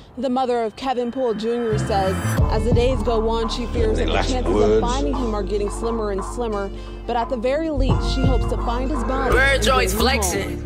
The mother of Kevin Poole Jr. says as the days go on, she fears that the chances of finding him are getting slimmer and slimmer, but at the very least, she hopes to find his body. Bird joints flexing.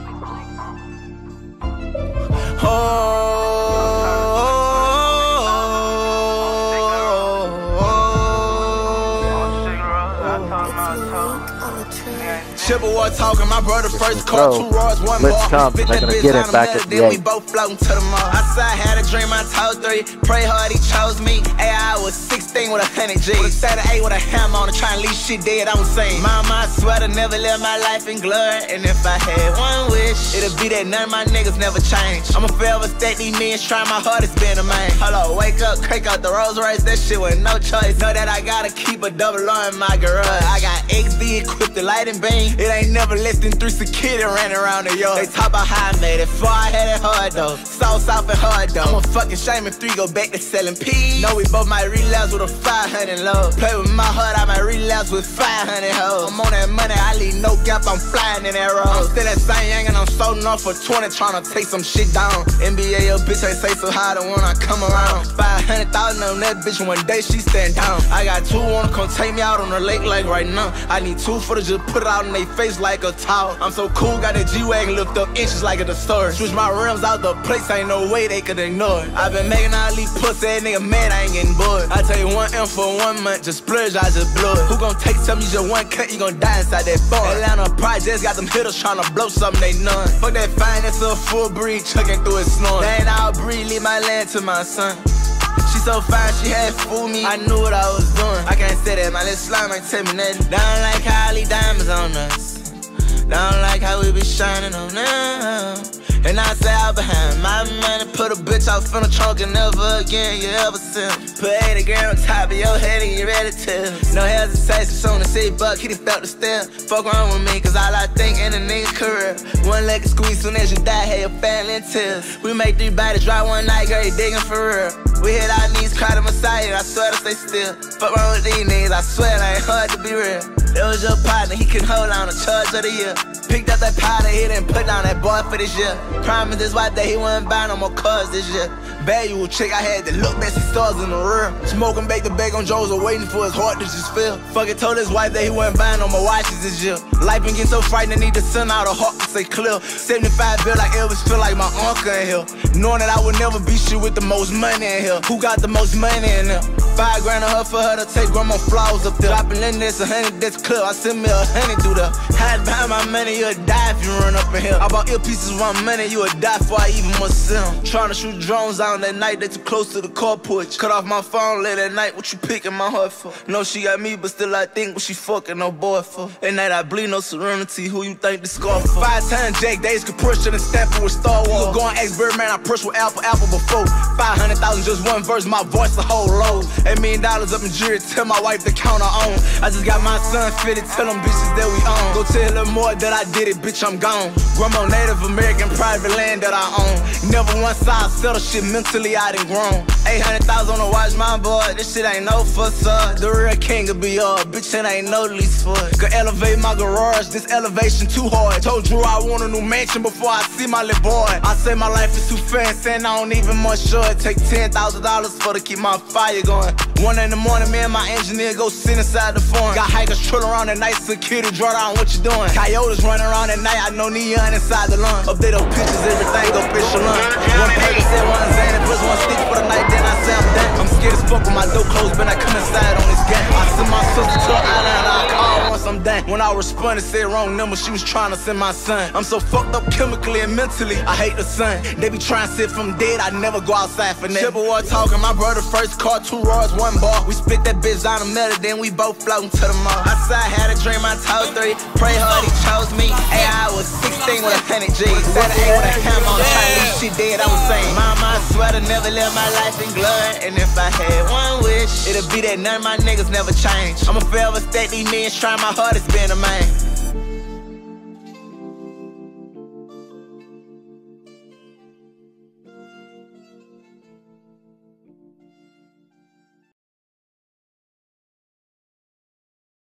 Chippewa talking, my brother first caught 2 rods, 1 ball. They're gonna get it back at the then we both floating to the mall. Outside had a dream, I told 3. Pray hard, he chose me. AI was 16 with 100 G's. With a 38 with a hammer on to try and leave shit dead, I'm saying. Mama, I swear to never live my life in glory. And if I had one wish, it'd be that none of my niggas never change. I'ma forever stack these millions, try my hardest being a man. Hold up, wake up, crank out the Rolls Royce, that shit with no choice. Know that I gotta keep a double R in my garage. I got XD equipped the lighting beam. It ain't never less than 3 security ran around the yard. They talk about how I made it, 4 I had it hard though. Sauce off and hard though. I'm a fucking shame if 3 go back to selling peas. Know we both might relapse with a 500 low. Play with my heart, I might relapse with 500 hoes. I'm on that money, I leave no gap, I'm flying in that road. I'm still that same young and I'm so north for 20 trying to take some shit down. NBA, your bitch ain't say so high the when I come around. 500,000 on that bitch, one day she stand down. I got 2 wanna come take me out on the lake like right now. I need 2 for to just put it out in they face like a towel. I'm so cool, got that G-Wagon lift up inches like at the store. Switch my rims out the place, ain't no way they could ignore it. I been making all these pussy ass nigga mad, I ain't getting bored. I tell you 1 M for 1 month, just splurge, I just blow it. Who gon' take something, you just 1 cut, you gon' die inside that bar. Atlanta projects got them hitters tryna blow something they none. Fuck that fine, that's a full breed, chucking through it snoring. They ain't all breed, leave my land to my son. She so fine, she had fooled me. I knew what I was doing. I can't say that, my little slime ain't tell me nothing. Don't like how all these diamonds on us. Don't like how we be shining on them. And I say out behind my money, put a bitch off in the trunk and never again you ever see him. Put 80 grand on top of your head and you ready to. No hesitation, soon as he buck, he done felt the step. Fuck around with me, cause all I think in a nigga career. 1 leg can squeeze, soon as you die, have your family in tears. We make 3 bodies dry one night, girl, you digging for real. We hit our knees, cry to Messiah, I swear to stay still. Fuck around with these niggas, I swear it ain't hard to be real. It was your partner, he couldn't hold on, the charge of the year. Picked up that powder, he didn't put down that boy for this year. Promised this white that he wouldn't buy no more cars this year. Value chick, I had to look back, see stars in the rear. Smoking back to back on Joe's, waiting for his heart to just feel. Fucking told his wife that he wasn't buying no more watches this year. Life been getting so frightening, need to send out a heart to say clear. 75 bill like Elvis, feel like my uncle in here. Knowing that I would never be shit with the most money in here. Who got the most money in there? 5 grand on her for her to take grandma flowers up there. Dropping in this 100, that's clear. I send me 100 through there. Hide behind my money, you'll die if you run up in here. I bought ear pieces with my money, you would die before I even must sell them. Trying to shoot drones out that night, they too close to the carport. Cut off my phone late at night, what you picking my heart for? No, she got me, but still I think what she fucking no boy for. At night I bleed no serenity, who you think the scar for? 5 times Jack Days could push it and stamp it with Star Wars. You go on X-Birdman, I push with Apple before. 500,000 just 1 verse, my voice the whole load. $8 million up in jury, tell my wife to count her own. I just got my son fitted, tell them bitches that we own. Go tell her more that I did it, bitch, I'm gone. Grandma Native American private land that I own. Never once I settle shit mentally, I done grown. 800,000 on the watch, my boy, this shit ain't no facade. The real king could be all, bitch, it ain't no lease for it. Could elevate my garage, this elevation too hard. Told Drew I want a new mansion before I see my little boy. I say my life is too fancy and I don't even much sure. It take $10,000 for to keep my fire going. 1 in the morning, me and my engineer go sit inside the farm. Got hikers trolling around at night, security draw down, what you doing? Coyotes running around at night, I know neon inside the lawn. Update those pictures, everything go fish along. 1 paper said 1 Xanny, plus 1 stick for the night, then I say I'm done. I'm scared as fuck with my door closed, but I come inside on this game. I send my sister to an island, I call once I'm done. When I responded, said wrong number, she was trying to send my son. I'm so fucked up chemically and mentally, I hate the sun. They be trying to sit from dead, I never go outside for that. Chippewa talking, my brother first caught 2 rods, 1 ball. We split that bitch down the middle, then we both floating to the mall. Outside had a dream, I told 3. Pray hard, he chose me. AI was 16 with 100 G's. 38 with a hammer on the try to leave shit dead, I was saying. Mama, I swear to never live my life in glory. And if I had one wish, it'd be that none of my niggas never change. I'ma forever stack these millions, try my hardest being a man.